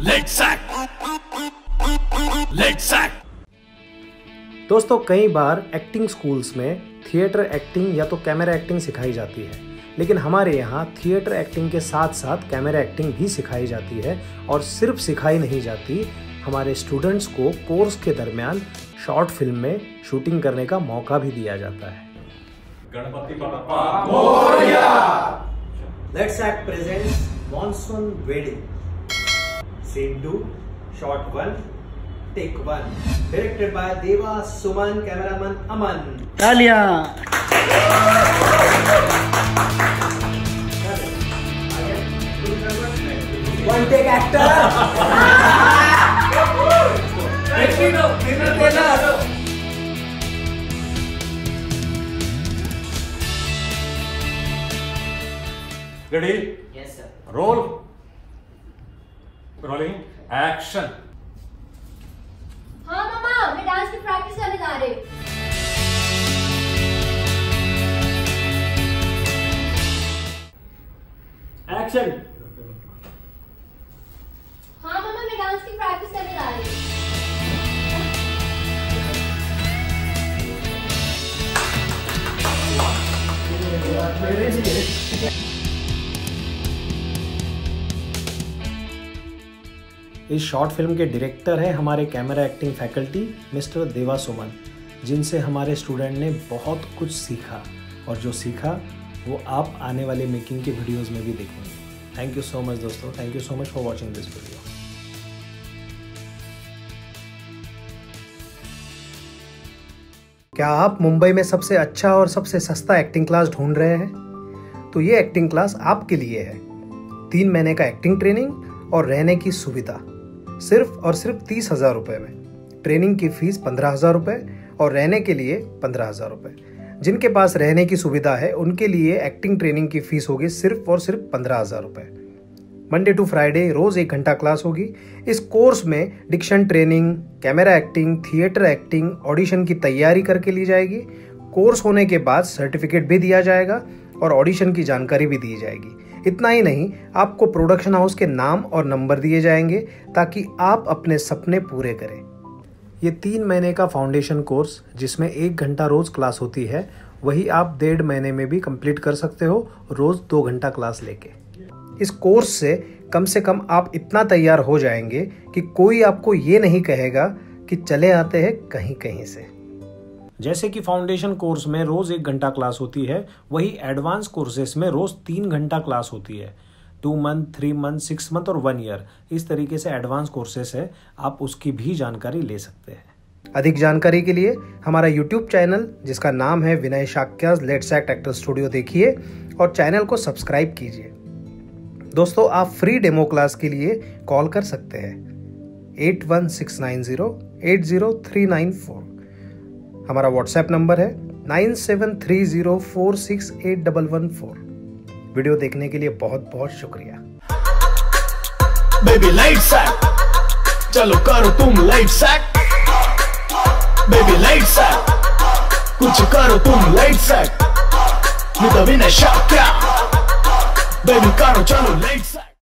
दोस्तों, कई बार एक्टिंग स्कूल्स में थिएटर एक्टिंग या तो कैमरा एक्टिंग सिखाई जाती है, लेकिन हमारे यहाँ थिएटर एक्टिंग के साथ साथ कैमरा एक्टिंग भी सिखाई जाती है। और सिर्फ सिखाई नहीं जाती, हमारे स्टूडेंट्स को कोर्स के दरमियान शॉर्ट फिल्म में शूटिंग करने का मौका भी दिया जाता है। Ganpati Bappa Morya. Let's Act presents Monsoon Wedding. Scene 2, Shot 1, Take 1. Directed by Deva Suman, cameraman Aman. तालियां। One take actor. Ready? Yes sir. Roll. Rolling. Action. हाँ मामा, मैं डांस की प्रैक्टिस करने जा रही। Action. हाँ मामा, मैं डांस की प्रैक्टिस करने जा रही। इस शॉर्ट फिल्म के डायरेक्टर है हमारे कैमरा एक्टिंग फैकल्टी मिस्टर देवा सुमन, जिनसे हमारे स्टूडेंट ने बहुत कुछ सीखा, और जो सीखा वो आप आने वाले मेकिंग के वीडियोस में भी देखेंगे। थैंक यू सो मच दोस्तों, thank you so much for watching this video. क्या आप मुंबई में सबसे अच्छा और सबसे सस्ता एक्टिंग क्लास ढूंढ रहे हैं? तो ये एक्टिंग क्लास आपके लिए है। 3 महीने का एक्टिंग ट्रेनिंग और रहने की सुविधा सिर्फ और सिर्फ 30,000 रुपये में। ट्रेनिंग की फीस 15,000 रुपये और रहने के लिए 15,000 रुपये। जिनके पास रहने की सुविधा है उनके लिए एक्टिंग ट्रेनिंग की फीस होगी सिर्फ और सिर्फ 15,000 रुपये। मंडे टू फ्राइडे रोज 1 घंटा क्लास होगी। इस कोर्स में diction training, camera acting, theatre acting, audition की तैयारी करके ली जाएगी। कोर्स होने के बाद सर्टिफिकेट भी दिया जाएगा और ऑडिशन की जानकारी भी दी जाएगी। इतना ही नहीं, आपको प्रोडक्शन हाउस के नाम और नंबर दिए जाएंगे ताकि आप अपने सपने पूरे करें। ये 3 महीने का फाउंडेशन कोर्स जिसमें 1 घंटा रोज क्लास होती है, वही आप 1.5 महीने में भी कंप्लीट कर सकते हो, रोज 2 घंटा क्लास लेके। इस कोर्स से कम आप इतना तैयार हो जाएंगे कि कोई आपको ये नहीं कहेगा कि चले आते हैं कहीं कहीं से। जैसे कि फाउंडेशन कोर्स में रोज 1 घंटा क्लास होती है, वही एडवांस कोर्सेस में रोज 3 घंटा क्लास होती है। 2 मंथ, 3 मंथ, 6 मंथ और 1 ईयर, इस तरीके से एडवांस कोर्सेस है, आप उसकी भी जानकारी ले सकते हैं। अधिक जानकारी के लिए हमारा यूट्यूब चैनल जिसका नाम है Vinay Shakya let's act actor studio देखिए और चैनल को सब्सक्राइब कीजिए। दोस्तों, आप फ्री डेमो क्लास के लिए कॉल कर सकते हैं 8169080394। हमारा व्हाट्सएप नंबर है 9730468114। वीडियो देखने के लिए बहुत बहुत शुक्रिया। बेबी लाइट सैक, चलो करो तुम लाइट सैक। बेबी लाइट सैक, कुछ करो तुम लाइट सैक। विनय शाक्या, बेबी करो चलो लाइट।